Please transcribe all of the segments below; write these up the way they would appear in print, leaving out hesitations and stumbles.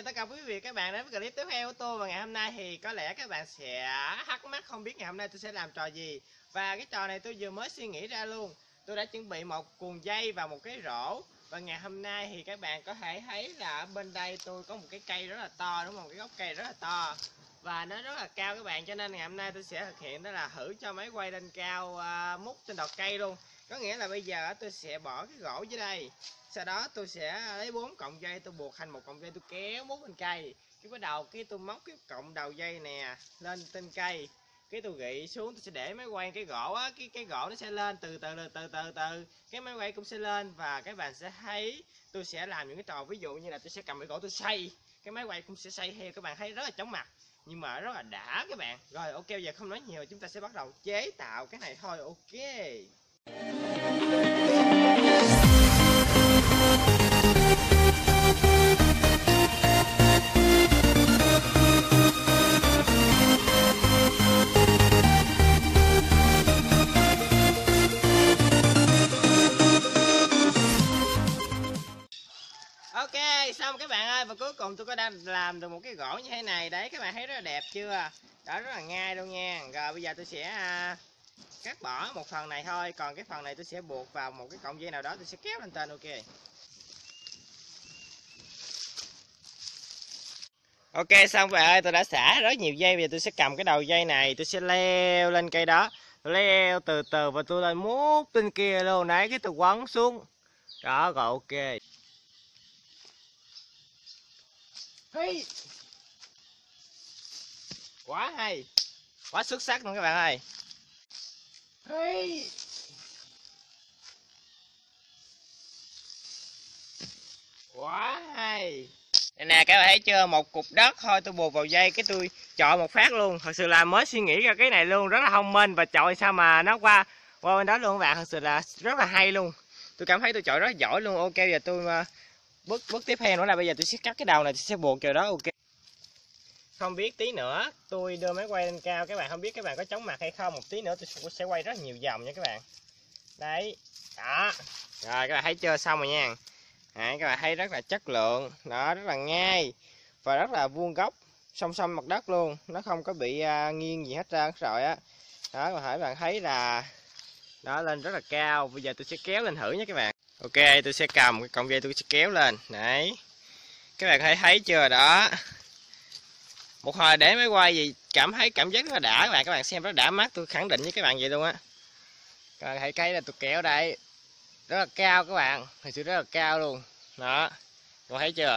tất cả quý vị các bạn đến với clip tiếp theo của tôi. Và ngày hôm nay thì có lẽ các bạn sẽ thắc mắc không biết ngày hôm nay tôi sẽ làm trò gì. Và cái trò này tôi vừa mới suy nghĩ ra luôn. Tôi đã chuẩn bị một cuộn dây và một cái rổ. Và ngày hôm nay thì các bạn có thể thấy là ở bên đây tôi có một cái cây rất là to, đúng không? Một cái gốc cây rất là to và nó rất là cao các bạn, cho nên ngày hôm nay tôi sẽ thực hiện đó là thử cho máy quay lên cao, mút trên đọt cây luôn. Có nghĩa là bây giờ tôi sẽ bỏ cái gỗ dưới đây, sau đó tôi sẽ lấy 4 cọng dây tôi buộc thành một cọng dây, tôi kéo mút lên cây, cái bắt đầu tôi móc cái cọng đầu dây nè lên trên cây, cái tôi gị xuống, tôi sẽ để máy quay cái gỗ á, cái gỗ nó sẽ lên từ từ, cái máy quay cũng sẽ lên. Và các bạn sẽ thấy tôi sẽ làm những cái trò ví dụ như là tôi sẽ cầm cái gỗ tôi xoay, cái máy quay cũng sẽ xoay theo, các bạn thấy rất là chóng mặt nhưng mà rất là đã các bạn. Rồi ok, giờ không nói nhiều, chúng ta sẽ bắt đầu chế tạo cái này thôi. Ok. Ok, xong các bạn ơi, và cuối cùng tôi có đang làm được một cái gỗ như thế này đấy, các bạn thấy rất là đẹp chưa? Đó, rất là ngay luôn nha. Rồi bây giờ tôi sẽ cắt bỏ một phần này thôi, còn cái phần này tôi sẽ buộc vào một cái cọng dây nào đó, tôi sẽ kéo lên trên. Ok. Ok, xong rồi ơi, tôi đã xả rất nhiều dây, bây giờ tôi sẽ cầm cái đầu dây này, tôi sẽ leo lên cây đó, tôi leo từ từ và tôi lên mút bên kia luôn đấy, cái tôi quấn xuống. Đó, rồi ok. Hey. Quá hay, quá xuất sắc luôn các bạn ơi. Hey. Quá hay. Đây nè các bạn thấy chưa, một cục đất thôi tôi buộc vào dây, cái tôi chọi một phát luôn. Thật sự là mới suy nghĩ ra cái này luôn, rất là thông minh, và chọi sao mà nó qua bên đó luôn các bạn. Thật sự là rất là hay luôn, tôi cảm thấy tôi chọi rất giỏi luôn. Ok, giờ tôi bước tiếp theo nữa là bây giờ tôi sẽ cắt cái đầu này, tôi sẽ buộc vào đó. Ok. Không biết tí nữa tôi đưa máy quay lên cao, các bạn không biết các bạn có chóng mặt hay không, một tí nữa tôi sẽ quay rất nhiều vòng nha các bạn. Đấy, đó, rồi các bạn thấy chưa, xong rồi nha. Đấy, các bạn thấy rất là chất lượng, nó rất là ngay và rất là vuông góc, song song mặt đất luôn, nó không có bị nghiêng gì hết trơn rồi á. Đó, các bạn thấy là đó, lên rất là cao. Bây giờ tôi sẽ kéo lên thử nha các bạn. Ok, tôi sẽ cầm cái cọng dây, tôi sẽ kéo lên. Đấy, các bạn thấy chưa đó. Một hồi để máy quay gì cảm giác rất là đã các bạn xem, rất đã mắt, tôi khẳng định với các bạn vậy luôn á. Các bạn thấy cái là tôi kéo đây rất là cao các bạn, thật sự rất là cao luôn. Đó, các bạn thấy chưa,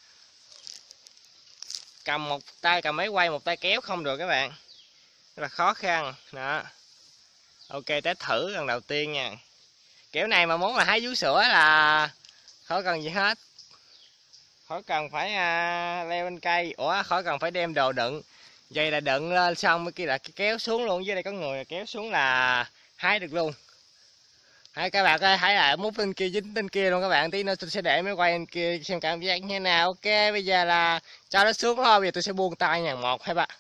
cầm một tay cầm máy quay, một tay kéo không được các bạn, rất là khó khăn. Đó, ok, test thử lần đầu tiên nha. Kiểu này mà muốn là hái vú sữa là khỏi cần gì hết, khỏi cần phải leo lên cây, khỏi cần phải đem đồ đựng, vậy là đựng lên xong mới kia là kéo xuống luôn. Dưới đây có người kéo xuống là hái được luôn. Hay các bạn ơi, hãy lại mút bên kia dính bên kia luôn các bạn. Tí nữa tôi sẽ để máy quay bên kia xem cảm giác như thế nào. Ok, bây giờ là cho nó xuống thôi. Bây giờ tôi sẽ buông tay nha, 1, 2, 3.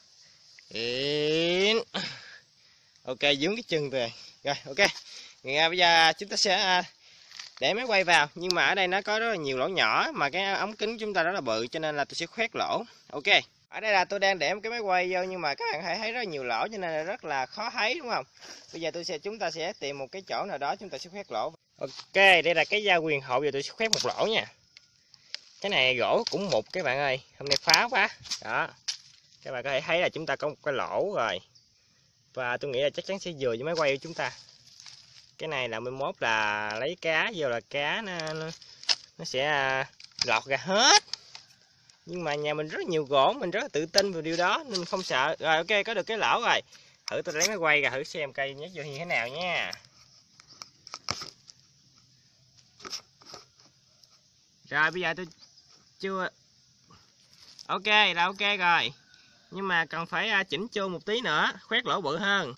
Ok, dướng cái chân rồi. Rồi, ok. Bây giờ chúng ta sẽ để máy quay vào, nhưng mà ở đây nó có rất là nhiều lỗ nhỏ, mà cái ống kính chúng ta rất là bự, cho nên là tôi sẽ khoét lỗ. Ok. Ở đây là tôi đang để một cái máy quay vô, nhưng mà các bạn thấy rất là nhiều lỗ, cho nên là rất là khó thấy, đúng không? Bây giờ chúng ta sẽ tìm một cái chỗ nào đó, chúng ta sẽ khoét lỗ. Ok, đây là cái dao quyền hậu, giờ tôi sẽ khoét một lỗ nha. Cái này gỗ cũng mục các bạn ơi, hôm nay phá quá. Đó, các bạn có thể thấy là chúng ta có một cái lỗ rồi, và tôi nghĩ là chắc chắn sẽ vừa với máy quay của chúng ta. Cái này là 11 là lấy cá vô là cá nó sẽ lọt ra hết. Nhưng mà nhà mình rất nhiều gỗ, mình rất là tự tin vào điều đó nên mình không sợ. Rồi ok, có được cái lỗ rồi. Thử tôi lấy máy quay ra thử xem cây nhét vô như thế nào nha. Rồi bây giờ tôi chưa. Ok là ok rồi. Nhưng mà cần phải chỉnh chu một tí nữa, khoét lỗ bự hơn.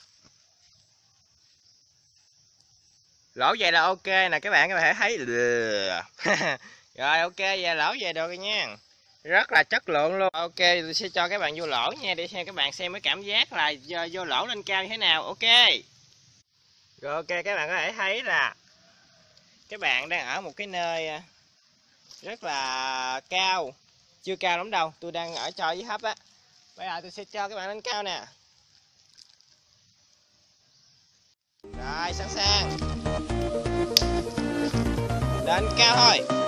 Lỗ vậy là ok nè các bạn có thể thấy. Rồi ok, giờ lỗ về được rồi nha. Rất là chất lượng luôn. Ok, tôi sẽ cho các bạn vô lỗ nha, để xem các bạn xem cái cảm giác là vô lỗ lên cao như thế nào. Ok. Rồi ok, các bạn có thể thấy là các bạn đang ở một cái nơi rất là cao, chưa cao lắm đâu, tôi đang ở cho dưới thấp á. Bây giờ tôi sẽ cho các bạn lên cao nè. Rồi, sẵn sàng. Lên cao thôi.